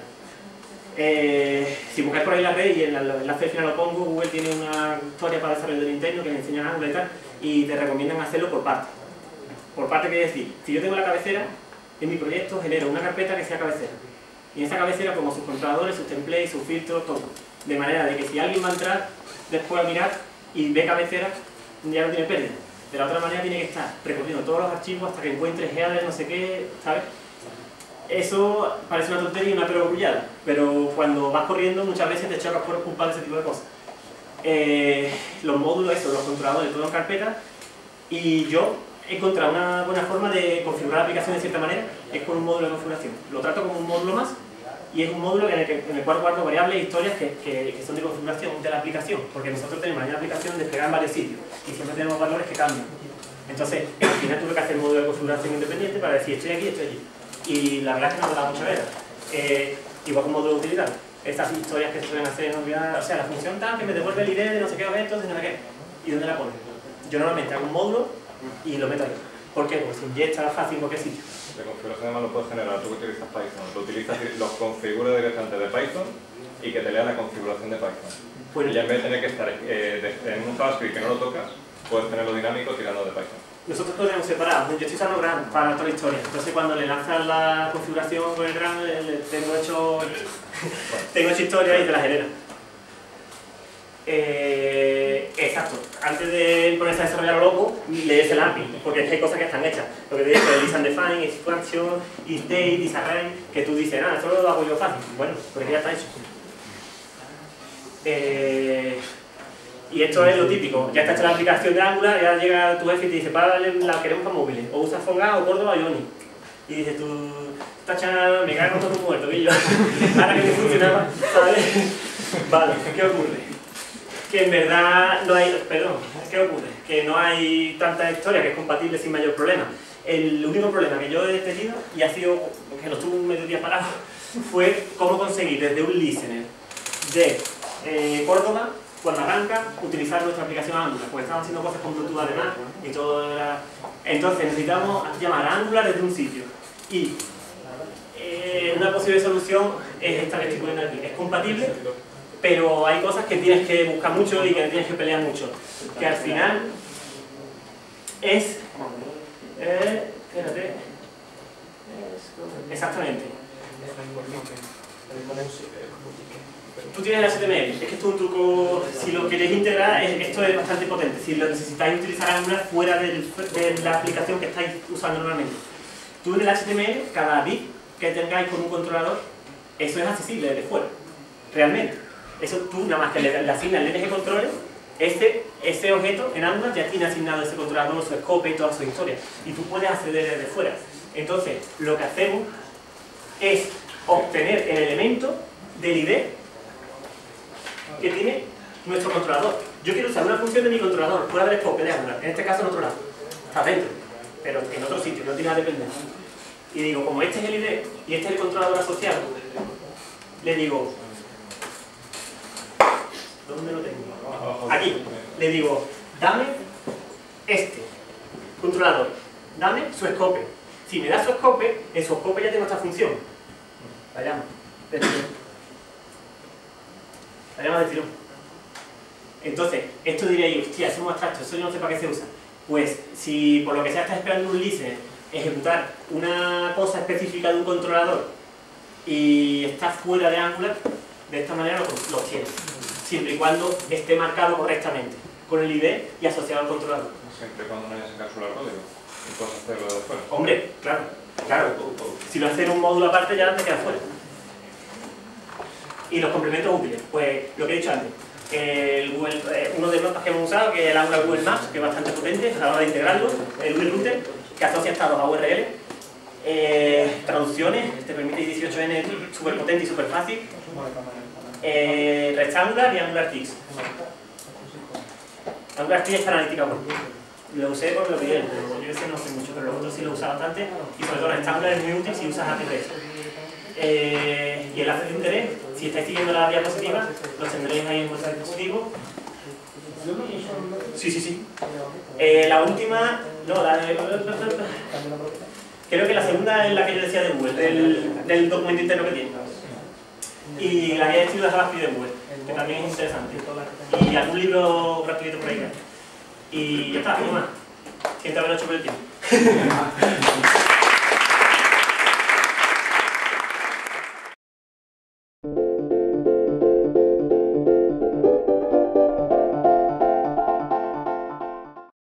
Si buscáis por ahí la red y en el enlace al final lo pongo, Google tiene una historia para desarrollo del interno que le enseñan Angular y tal, y te recomiendan hacerlo por partes. Por parte quiere decir, si yo tengo la cabecera, en mi proyecto genero una carpeta que sea cabecera. Y en esa cabecera pongo sus controladores, sus templates, sus filtros, todo. De manera de que si alguien va a entrar después a mirar y ve cabecera, ya no tiene pérdida. De la otra manera tiene que estar recorriendo todos los archivos hasta que encuentre header, no sé qué, ¿sabes? Eso parece una tontería y una perogrullada, pero cuando vas corriendo muchas veces te chocas por culpa de ese tipo de cosas. Los módulos, los controladores, todo en carpeta, y yo he encontrado una buena forma de configurar la aplicación de cierta manera, es con un módulo de configuración. Lo trato como un módulo más y es un módulo en el cual guardo variables e historias que son de configuración de la aplicación, porque nosotros tenemos la misma aplicación desplegada en varios sitios y siempre tenemos valores que cambian. Entonces, al final tuve que hacer el módulo de configuración independiente para decir estoy aquí, estoy allí. Y la verdad es que no me da mucha vela. Igual con módulo de utilidad. Estas historias que se suelen hacer en unidad, o sea, la función tal que me devuelve el ID de no sé qué objetos, de no sé qué. ¿Y dónde la pones? Yo normalmente hago un módulo y lo meto ahí. ¿Por qué? Porque se inyecta fácil en cualquier sitio. La configuración además lo puedes generar tú que utilizas Python. Lo utilizas, los configuras directamente de Python y que te lea la configuración de Python. Bueno, y ya en vez de tener que estar en un JavaScript que no lo tocas, puedes tenerlo dinámico tirando de Python. nosotros lo tenemos separado. Yo estoy usando Gran para toda la historia. Entonces cuando le lanzas la configuración con el Gran, tengo hecho historia y te la genera. Exacto. Antes de ponerse a desarrollar lo loco, lees el API, porque es que hay cosas que están hechas. Lo que te digo es list and define, expansion, isDate, isArray, que tú dices, ah, esto lo hago yo fácil. Bueno, porque ya está hecho. Y esto es lo típico, ya está hecha la aplicación de Angular, ya llega tu jefe y te dice, la queremos para móviles, o usas Folga o Córdoba o Ioni. Y dices tú, tacha, me cago en todo muerto, que yo, ahora que me funcionaba, ¿sabes? Vale, ¿qué ocurre? Que en verdad no hay, perdón, ¿qué ocurre? Que no hay tanta historia que es compatible sin mayor problema. El único problema que yo he tenido, y ha sido, que lo estuve un mediodía parado, fue cómo conseguir desde un listener de Córdoba, cuando arranca, utilizar nuestra aplicación Angular, porque estamos haciendo cosas con Bluetooth además, y todo era... Entonces necesitamos llamar a Angular desde un sitio. Y una posible solución es esta que estoy poniendo aquí. Es compatible, pero hay cosas que tienes que buscar mucho y que tienes que pelear mucho. Que al final es... espérate. Exactamente. Tú tienes el HTML, es que esto es un truco, si lo queréis integrar, esto es bastante potente, si lo necesitáis utilizar Angular fuera de la aplicación que estáis usando normalmente. Tú en el HTML, cada bit que tengáis con un controlador, eso es accesible desde fuera, realmente. Eso tú nada más que le asignas el LNG controller, ese objeto en Angular ya tiene asignado ese controlador, su scope y todas sus historias, y tú puedes acceder desde fuera. Entonces, lo que hacemos es obtener el elemento del ID que tiene nuestro controlador. Yo quiero usar una función de mi controlador fuera del scope de Angular, en este caso en otro lado, está dentro, pero en otro sitio, no tiene nada dependencia. Y digo, como este es el ID y este es el controlador asociado, le digo, ¿dónde lo tengo? Aquí, le digo, dame este controlador, dame su scope. Si me da su scope, en su scope ya tengo esta función. La llamo de tirón. La llamo de tirón. Entonces, esto diréis, hostia, eso es muy abstracto, eso yo no sé para qué se usa. Pues, si por lo que sea estás esperando un listener ejecutar una cosa específica de un controlador y está fuera de Angular, de esta manera lo obtienes. Siempre y cuando esté marcado correctamente, con el ID y asociado al controlador. Siempre y cuando no hayas encapsulado el código y puedes hacerlo de fuera. Hombre, claro. Si lo haces en un módulo aparte ya te queda fuera. Y los complementos útiles, pues lo que he dicho antes. Uno de los mapas que hemos usado, que es el Angular Google Maps, que es bastante potente a la hora de integrarlo, el Google Router, que asocia estados a URL, traducciones, te permite 18N súper potente y súper fácil, Rectangular y Angular TIX. Angular TIX es para analítica web. Lo usé por lo que yo ese no sé mucho, pero los otros sí lo usa bastante, y sobre todo Rectangular es muy útil si usas APTs. Y enlaces de interés, si estáis siguiendo la diapositiva, los tendréis ahí en vuestro dispositivo. Sí. La última, no, creo que la segunda es la que yo decía de Google, del documento interno que tiene. Y la guía de estilo de JavaScript de Google, que también es interesante. Y algún libro gratuito por ahí. Y ya está, nada más. Siento haber hecho por el tiempo.